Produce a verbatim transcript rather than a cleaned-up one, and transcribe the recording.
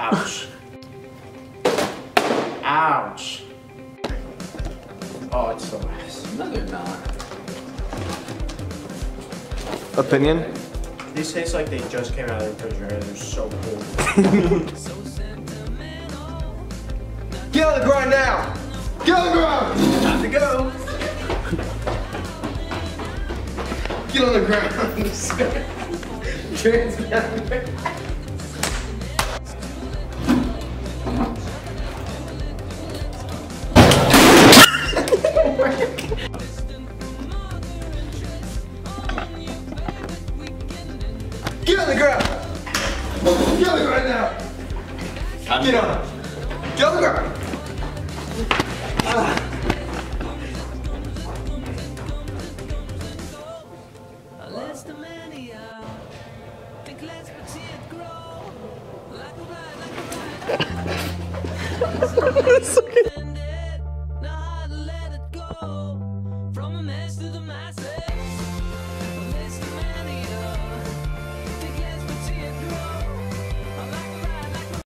Ouch. Ouch. Oh, it's so nice. No, they're not. Opinion? These taste like they just came out of the refrigerator. They're so cool. Get on the grind now! Get on the ground! Time to go. Get on the ground! Trans- Get on the ground! Get on the ground now! Time Get to on it! Get on the ground! Ah. It's okay.